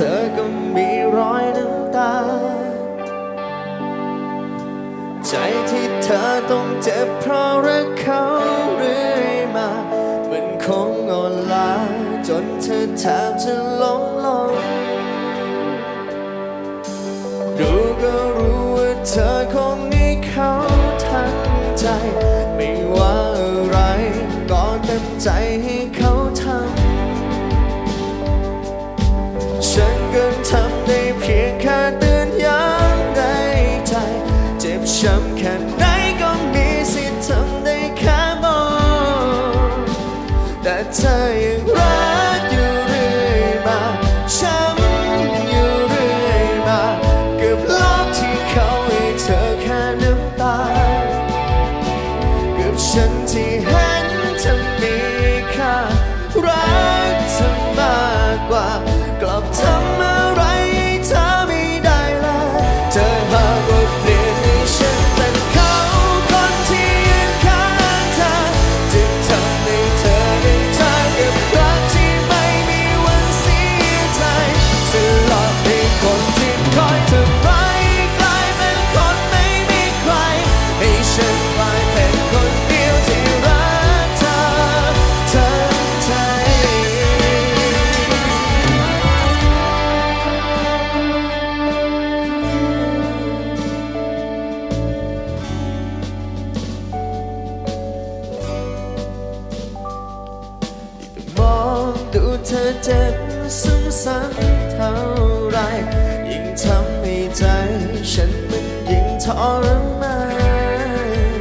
อก็มีรอยน้ำตาใจที่เธอต้องเจ็บเพราะรักเขาเรื่อยมามันคงอ่อนล้าจนเธอแทบจะล้มลงดูก็รู้ว่าเธอคงมีเขาทั้งใจไม่ว่าอะไรก็เต็มใจให้เขาทำฉันก็ทำได้เพียงแค่เตือนย้ำในใจเจ็บช้ำแค่ไหนก็มีสิทธิ์ทำได้แค่มองแต่เธอยังรักอยู่เรื่อยมาช้ำอยู่เรื่อยมาเกือบลบที่เขาให้เธอแค่น้ำตาเกือบฉันที่เห็นเธอมีค่ารักเธอมากกว่ากลับทำอะไรให้เธอไม่ได้เลยเธอหากว่าเปลี่ยนให้ฉันเป็นเขาคนที่ยืนข้างเธอจะทำให้เธอได้เจอกับรักที่ไม่มีวันเสียใจสลับให้คนที่คอยเธอไว้กลายเป็นคนไม่มีใครให้ฉันกลายเป็นคนเดียวที่รักเธอทั้งใจมองดูเธอเจ็บซ้ำๆเท่าไรยิ่งทำให้ใจฉันมันยิ่งทรมาน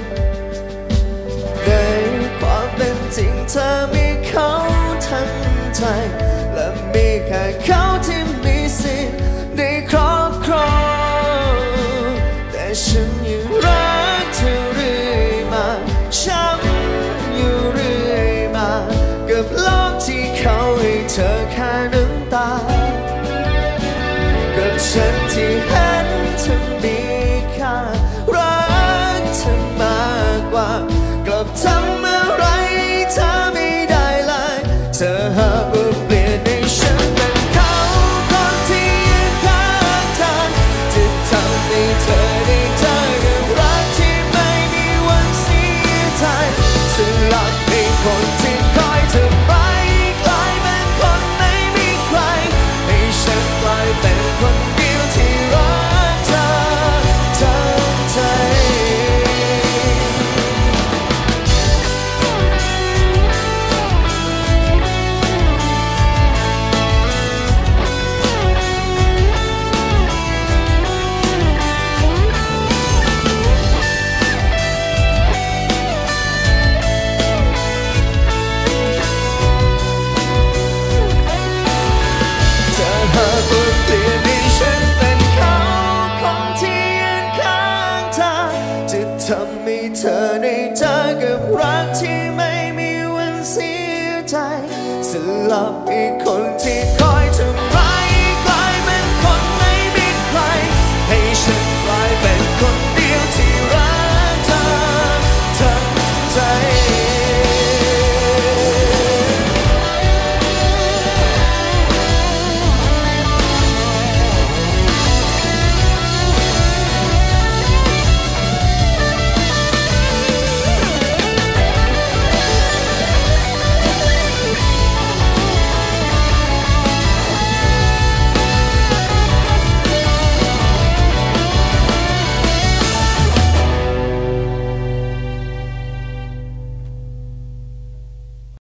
ในความเป็นจริงเธอมีเขาทั้งใจและมีแค่เขาที่มีสิทธิ์ได้ครอบครองแต่ฉันยังรักเธอเรื่อยมาช้ำอยู่เรื่อยมากับโลกที่เขาให้เธอแค่น้ำตากับฉันที่เห็นเธอมีค่ารักเธอมากกว่ากลับทำอะไรให้เธอไม่ได้เลยเธอหากว่าเปลี่ยนให้ฉันเป็นเขาคนที่ยืนข้างเธอจะทำให้เธอได้เจอกับรักที่ไม่มีวันเสียใจสลับให้คนที่คอยเธอไปกลายเป็นคนไม่มีใครให้ฉันกลายเป็นคนเดียวที่รักเธอทั้งใจ ทำให้เธอได้เจอกับรักที่ไม่มีวันเสียใจสลับให้คน